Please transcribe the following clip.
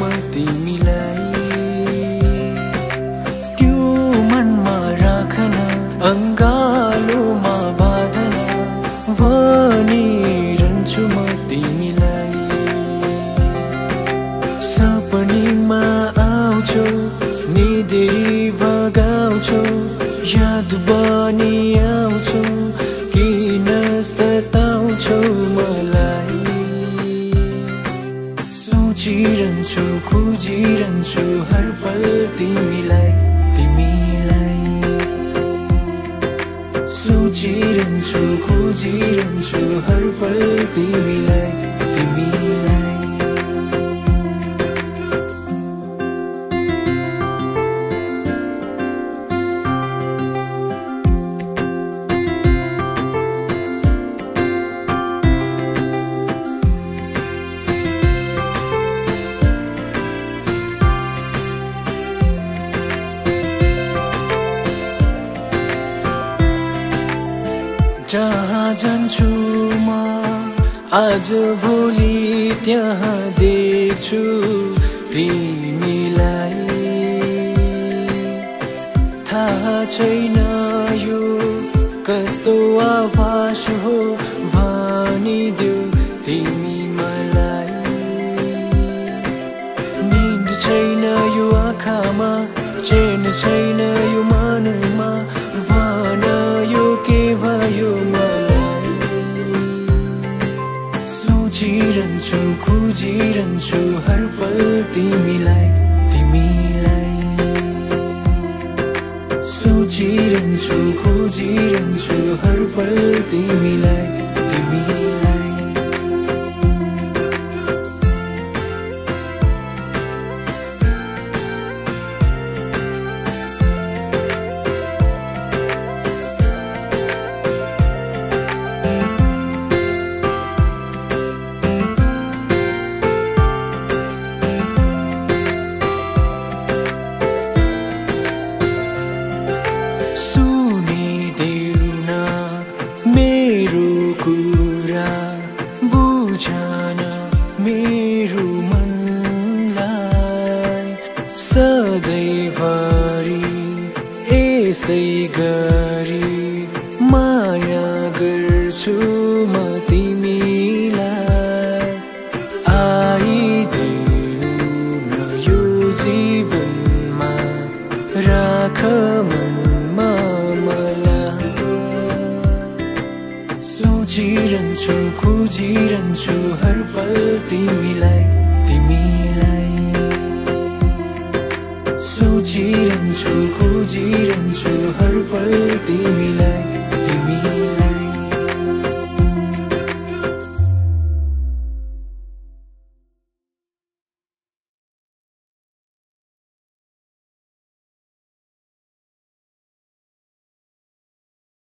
म तिमीलाई त्यो मनमा राखन अंगालोमा बाँधन भनिरहन्छु म तिमीलाई सपनीमा आउँछौ निदै भगाउँछौ याद बनी आउँछौ किन सताउँछौ मलाई सोचिरहन्छु खोजिरहन्छु हर पल तिमीलाई सोचिरहन्छु खोजिरहन्छु हर पल तिमीलाई जहाँ जान्छु म आज भोलि त्यहाँ देख्छु तिमीलाई थाहा छैन यो कस्तो आभास हो भनिदेऊ तिमी मलाई निद छैन यो आँखामा चैन छैन यो मनमा भन यो के भयो मलाई सोचिरहन्छु खोजिरहन्छु हर पल तिमीलाई सोचिरहन्छु खोजिरहन्छु हर पल तिमीलाई सुनिदेऊ न मेरो कुरा बुझन मेरो मनलाई सधैँभरि यसै गरी माया गर्छु म तिमीलाई आइदेऊ न यो जीवनमा राख सोचिरहन्छु खोजिरहन्छु हर पल तिमीलाई सोचिरहन्छु खोजिरहन्छु हर पल तिमीलाई